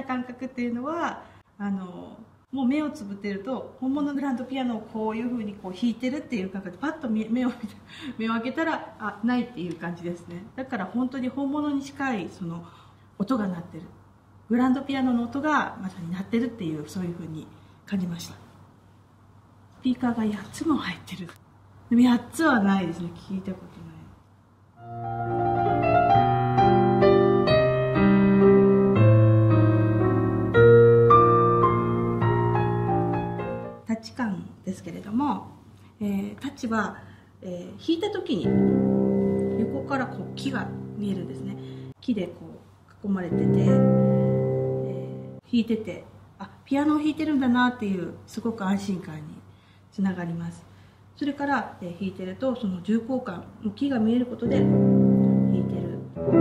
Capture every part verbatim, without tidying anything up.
た感覚っていうのはあのもう目をつぶってると本物のグランドピアノをこういうふうにこう弾いてるっていう感覚でパッと目を目を開けたらあないっていう感じですね。だから本当に本物に近いその音が鳴ってる、グランドピアノの音がまさに鳴ってるっていう、そういうふうに感じました。スピーカーがやっつも入ってる。でもやっつはないですね、聞いたことない。タッチ感ですけれども、えー、タッチは、えー、弾いた時に横からこう木が見えるんですね。木でこう囲まれてて、えー、弾いてて、あ、ピアノを弾いてるんだなっていうすごく安心感につながります。それから、えー、弾いてるとその重厚感、木が見えることで弾いてる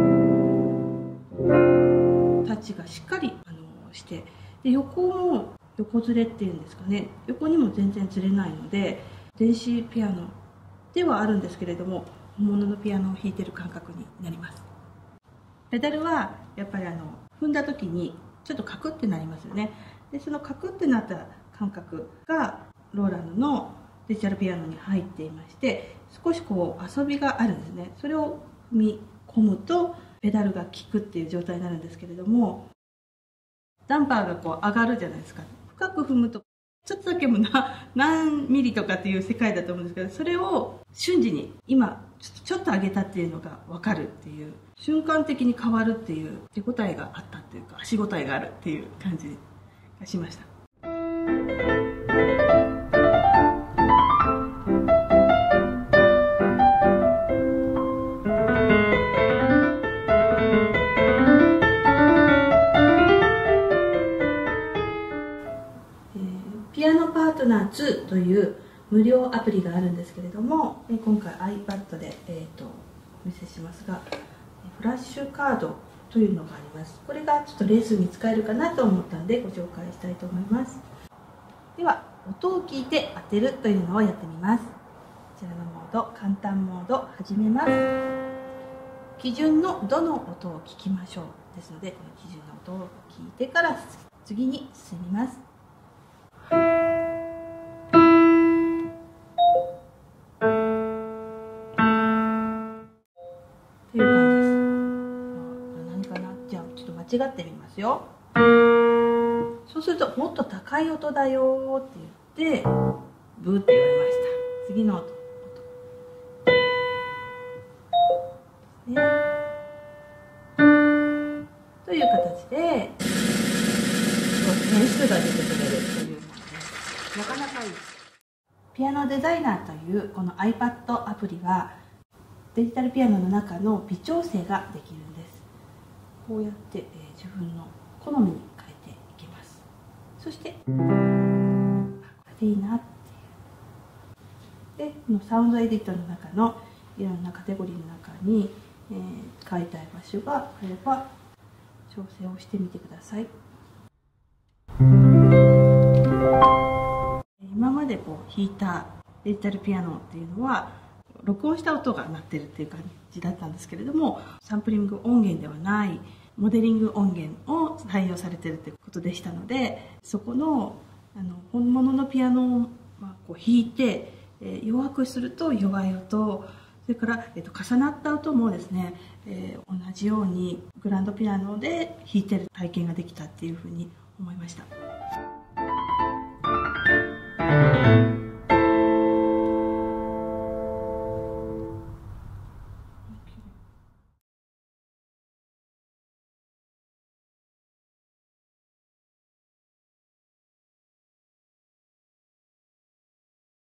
タッチがしっかりあのして、で横も横ずれっていうんですかね、横にも全然ずれないので、電子ピアノではあるんですけれども本物のピアノを弾いてる感覚になります。ペダルはやっぱりあの踏んだ時にちょっとカクってなりますよね。でそのカクってなった感覚がローランドのデジタルピアノに入っていまして、少しこう遊びがあるんですね。それを踏み込むとペダルが効くっていう状態になるんですけれども、ダンパーがこう上がるじゃないですか。深く踏むとちょっとだけもな何ミリとかっていう世界だと思うんですけど、それを瞬時に今ちょっとちょっと上げたっていうのが分かるっていう、瞬間的に変わるっていう手応えがあったっていうか、足応えがあるっていう感じがしました。ピアノパートナーツーという無料アプリがあるんですけれども、今回 iPad で、えー、とお見せしますが、フラッシュカードというのがあります。これがちょっとレッスンに使えるかなと思ったのでご紹介したいと思います。では音を聞いて当てるというのをやってみます。こちらのモード、簡単モード始めます。基準のどの音を聞きましょうですので、この基準の音を聞いてから次に進みます。という感じです。何かな、じゃあちょっと間違ってみますよ。そうするともっと高い音だよって言ってブーって言われました。次の音、音ですね。という形で点数が出てくれるというものです。なかなかいいです。ピアノデザイナーというこの iPad アプリはデジタルピアノの中の微調整ができるんです。こうやって、えー、自分の好みに変えていきます。そしてこれでいいなっていう。でこのサウンドエディットの中のいろんなカテゴリーの中に、えー、変えたい場所があれば調整をしてみてください。今までこう弾いたデジタルピアノっていうのは録音した音が鳴ってるっていう感じだったんですけれども、サンプリング音源ではないモデリング音源を採用されてるということでしたので、そこのあの本物のピアノを、まあ、こう弾いて、えー、弱くすると弱い音、それから、えー、と重なった音もですね、えー、同じようにグランドピアノで弾いてる体験ができたっていうふうに思いました。